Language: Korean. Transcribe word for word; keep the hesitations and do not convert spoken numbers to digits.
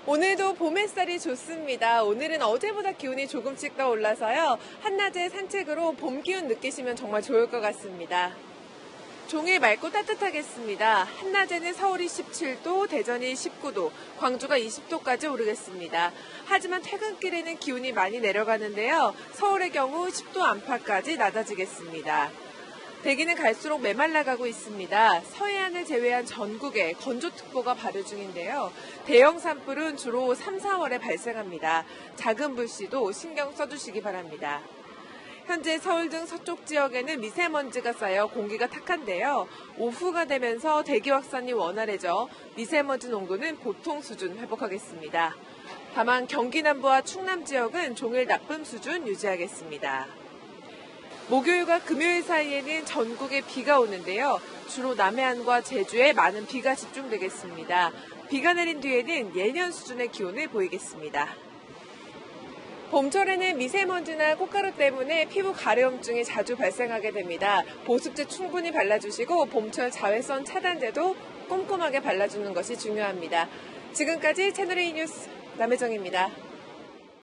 오늘도 봄 햇살이 좋습니다. 오늘은 어제보다 기온이 조금씩 더 올라서요. 한낮에 산책으로 봄 기운 느끼시면 정말 좋을 것 같습니다. 종일 맑고 따뜻하겠습니다. 한낮에는 서울이 십칠 도, 대전이 십구 도, 광주가 이십 도까지 오르겠습니다. 하지만 퇴근길에는 기온이 많이 내려가는데요. 서울의 경우 십 도 안팎까지 낮아지겠습니다. 대기는 갈수록 메말라가고 있습니다. 서해안을 제외한 전국에 건조특보가 발효 중인데요. 대형 산불은 주로 삼, 사월에 발생합니다. 작은 불씨도 신경 써주시기 바랍니다. 현재 서울 등 서쪽 지역에는 미세먼지가 쌓여 공기가 탁한데요. 오후가 되면서 대기 확산이 원활해져 미세먼지 농도는 보통 수준 회복하겠습니다. 다만 경기 남부와 충남 지역은 종일 나쁨 수준 유지하겠습니다. 목요일과 금요일 사이에는 전국에 비가 오는데요. 주로 남해안과 제주에 많은 비가 집중되겠습니다. 비가 내린 뒤에는 예년 수준의 기온을 보이겠습니다. 봄철에는 미세먼지나 꽃가루 때문에 피부 가려움증이 자주 발생하게 됩니다. 보습제 충분히 발라주시고 봄철 자외선 차단제도 꼼꼼하게 발라주는 것이 중요합니다. 지금까지 채널A 뉴스 남혜정입니다.